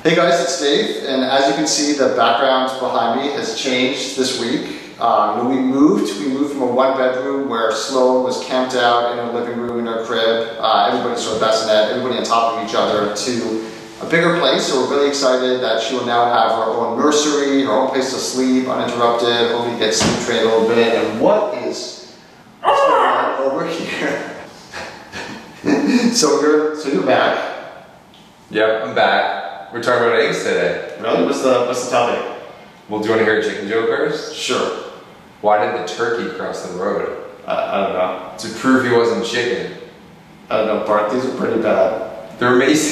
Hey guys, it's Dave, and as you can see, the background behind me has changed this week. We moved from a one-bedroom where Sloan was camped out in a living room in her crib, everybody sort of bassinet, everybody on top of each other, to a bigger place. So we're really excited that she will now have her own nursery, her own place to sleep, uninterrupted, hopefully get sleep trained a little bit. And what's going on over here? So you're back. Yep, I'm back. We're talking about eggs today. Really? What's the topic? Well, do you want to hear a chicken joke first? Sure. Why did the turkey cross the road? I don't know. To prove he wasn't chicken. I don't know, Bart. These are pretty bad. They're amazing.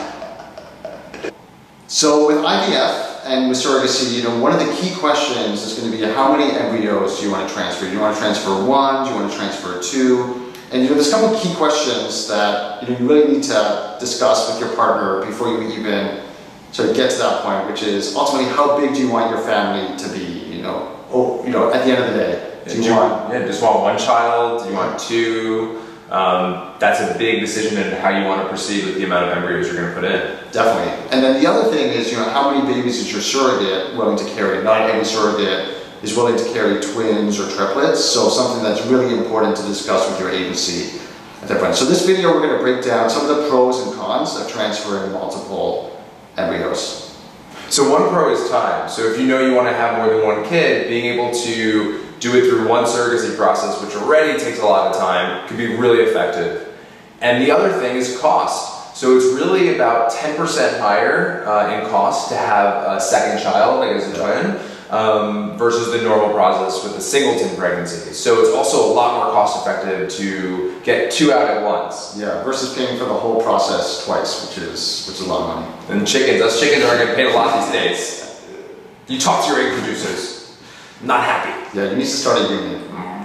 So with IVF and with surrogacy, one of the key questions is going to be how many embryos do you want to transfer? Do you want to transfer one? Do you want to transfer two? And there's a couple of key questions that you really need to discuss with your partner before you even sort of get to that point, which is ultimately how big do you want your family to be? At the end of the day, do you just want one child? Do you want two? That's a big decision in how you want to proceed with the amount of embryos you're going to put in. Definitely. And then the other thing is, how many babies is your surrogate willing to carry? Not every surrogate is willing to carry twins or triplets, so something that's really important to discuss with your agency at that point. So this video we're going to break down some of the pros and cons of transferring multiple embryos. So one pro is time. So if you know you want to have more than one kid, being able to do it through one surrogacy process, which already takes a lot of time, could be really effective. And the other thing is cost. So it's really about 10% higher in cost to have a second child, like as a twin, versus the normal process with a singleton pregnancy. So it's also a lot more cost effective to get two out at once. Yeah, versus paying for the whole process twice, which is a lot of money. And us chickens are getting paid a lot these days. You talk to your egg producers. Not happy. Yeah, you need to start a union.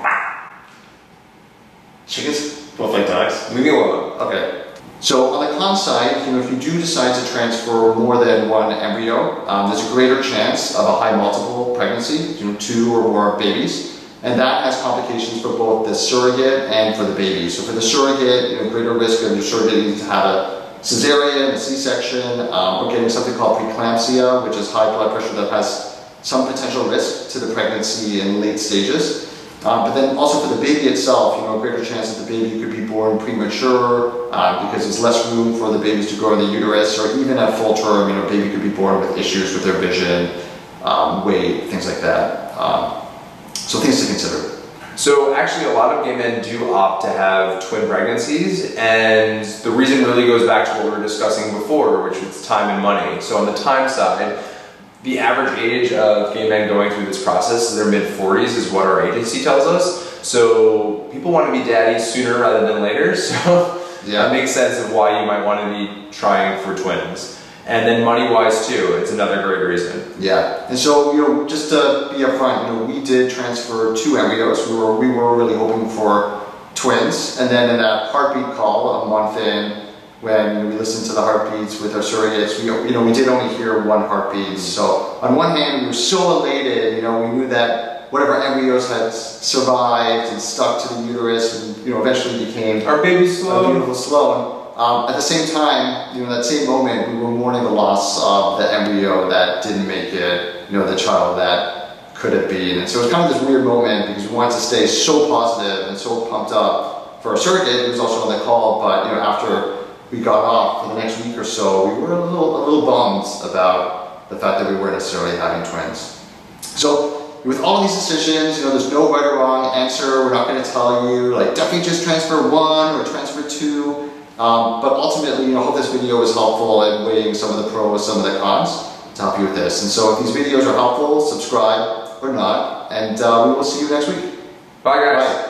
Chickens? Both like dogs? Leave me alone. Okay. So on the con side, if you do decide to transfer more than one embryo, there's a greater chance of a high multiple pregnancy, two or more babies, and that has complications for both the surrogate and for the baby. So for the surrogate, greater risk of your surrogate needing to have a cesarean, a C-section, or getting something called preeclampsia, which is high blood pressure that has some potential risk to the pregnancy in late stages. But then also for the baby itself, a greater chance that the baby could be born premature because there's less room for the babies to grow in the uterus, or even at full term, a baby could be born with issues with their vision, weight, things like that. So things to consider. So actually a lot of gay men do opt to have twin pregnancies, and the reason really goes back to what we were discussing before, which is time and money. So on the time side, the average age of gay men going through this process is their mid-40s is what our agency tells us. So people want to be daddies sooner rather than later, so yeah, that makes sense of why you might want to be trying for twins. And then money-wise too, it's another great reason. Yeah, and so just to be upfront, we did transfer two embryos. We were really hoping for twins, and then in that heartbeat call a month in, when we listened to the heartbeats with our surrogates, we did only hear one heartbeat. So on one hand, we were so elated, we knew that whatever embryos had survived and stuck to the uterus and eventually became our baby Sloan. Our beautiful Sloan. At the same time, that same moment, we were mourning the loss of the embryo that didn't make it, the child that could have been. And so it was kind of this weird moment because we wanted to stay so positive and so pumped up for our surrogate, who was also on the call, but after we got off for the next week or so, we were a little bummed about the fact that we weren't necessarily having twins. So with all these decisions, there's no right or wrong answer. We're not going to tell you, definitely just transfer one or transfer two. But ultimately, I hope this video was helpful in weighing some of the pros, some of the cons to help you with this. And so if these videos are helpful, subscribe or not, and we will see you next week. Bye guys. Bye.